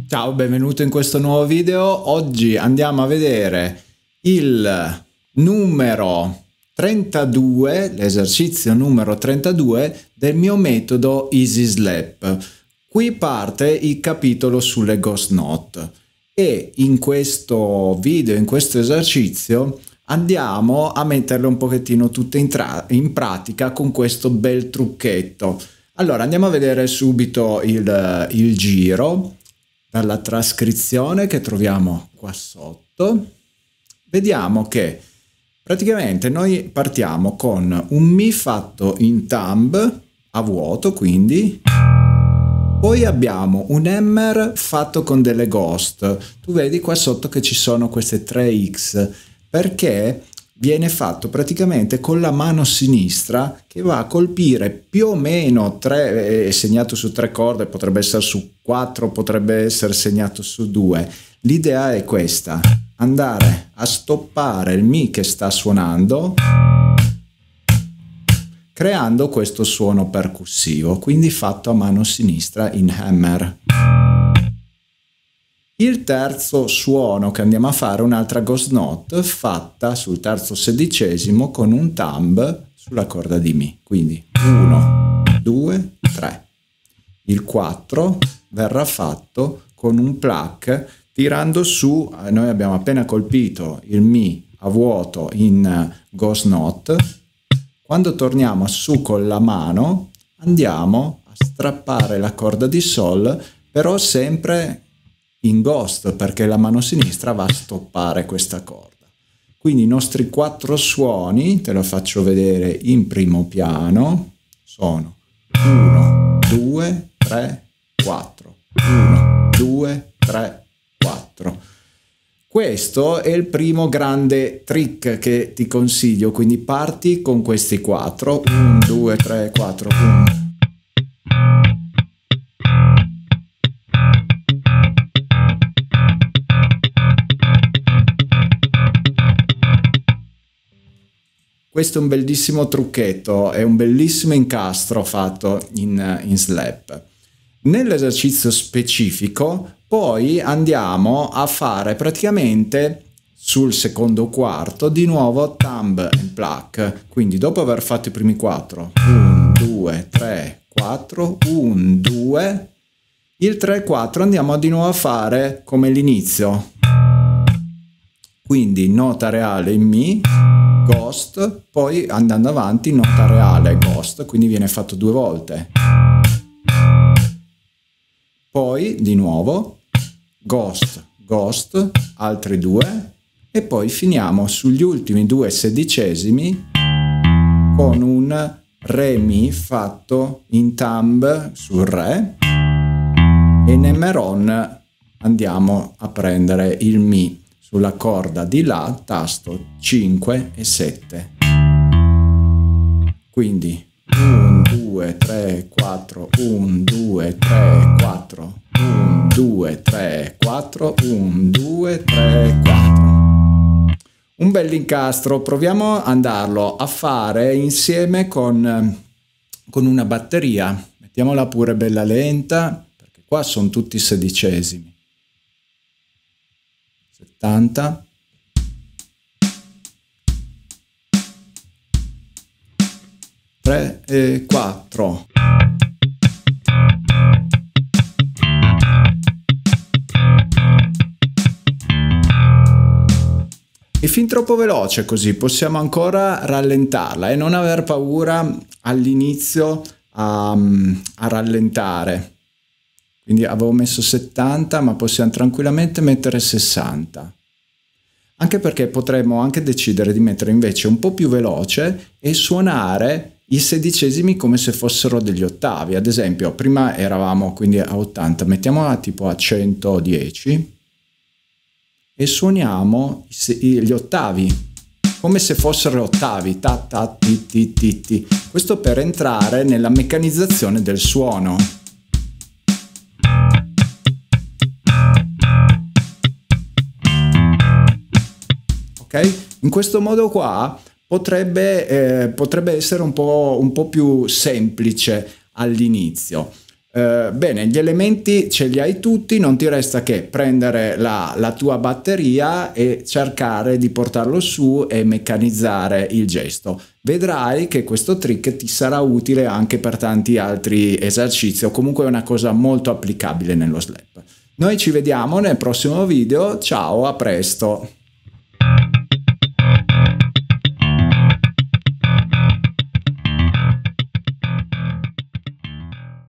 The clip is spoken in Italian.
Ciao, benvenuto in questo nuovo video. Oggi andiamo a vedere il numero 32, l'esercizio numero 32 del mio metodo Easy Slap. Qui parte il capitolo sulle ghost note e in questo video, in questo esercizio, andiamo a metterle un pochettino tutte in pratica con questo bel trucchetto. Allora, andiamo a vedere subito il giro dalla trascrizione che troviamo qua sotto. Vediamo che praticamente noi partiamo con un Mi fatto in thumb a vuoto, quindi poi abbiamo un Hammer fatto con delle ghost. Tu vedi qua sotto che ci sono queste 3X perché viene fatto praticamente con la mano sinistra che va a colpire più o meno 3, è segnato su 3 corde, potrebbe essere su 4, potrebbe essere segnato su 2. L'idea è questa: andare a stoppare il Mi che sta suonando creando questo suono percussivo, quindi fatto a mano sinistra in Hammer. Il terzo suono che andiamo a fare è un'altra ghost note fatta sul terzo sedicesimo con un thumb sulla corda di Mi, quindi 1, 2, 3. Il 4 verrà fatto con un pluck tirando su, noi abbiamo appena colpito il Mi a vuoto in ghost note, quando torniamo su con la mano andiamo a strappare la corda di Sol, però sempre in ghost, perché la mano sinistra va a stoppare questa corda. Quindi i nostri 4 suoni, te lo faccio vedere in primo piano, sono 1, 2, 3, 4, 1, 2, 3, 4. Questo è il primo grande trick che ti consiglio, quindi parti con questi 4, 1, 2, 3, 4, 1. Questo è un bellissimo trucchetto, è un bellissimo incastro fatto in slap. Nell'esercizio specifico poi andiamo a fare praticamente sul secondo quarto di nuovo thumb and pluck, quindi dopo aver fatto i primi 4, 1, 2, 3, 4, 1, 2, il 3, 4 andiamo di nuovo a fare come l'inizio, quindi nota reale in Mi, ghost, poi andando avanti nota reale, ghost, quindi viene fatto 2 volte. Poi di nuovo ghost, ghost, altri 2 e poi finiamo sugli ultimi 2 sedicesimi con un Re Mi fatto in thumb sul Re e nel Hammer-on andiamo a prendere il Mi sulla corda di La, tasto 5 e 7. Quindi 1, 2, 3, 4, 1, 2, 3, 4, 1, 2, 3, 4, 1, 2, 3, 4. Un bell'incastro, proviamo ad andarlo a fare insieme con una batteria. Mettiamola pure bella lenta, perché qua sono tutti sedicesimi. 70. E 4. È fin troppo veloce così, possiamo ancora rallentarla e non aver paura all'inizio a rallentare. Quindi avevo messo 70, ma possiamo tranquillamente mettere 60. Anche perché potremmo anche decidere di mettere invece un po' più veloce e suonare i sedicesimi come se fossero degli ottavi. Ad esempio, prima eravamo quindi a 80, mettiamola tipo a 110 e suoniamo gli ottavi come se fossero ottavi, ta ta ti ti ti ti. Questo per entrare nella meccanizzazione del suono. Ok? In questo modo qua potrebbe essere un po' più semplice all'inizio. Bene, gli elementi ce li hai tutti, non ti resta che prendere la tua batteria e cercare di portarlo su e meccanizzare il gesto. Vedrai che questo trick ti sarà utile anche per tanti altri esercizi, o comunque è una cosa molto applicabile nello slap. Noi ci vediamo nel prossimo video, ciao, a presto!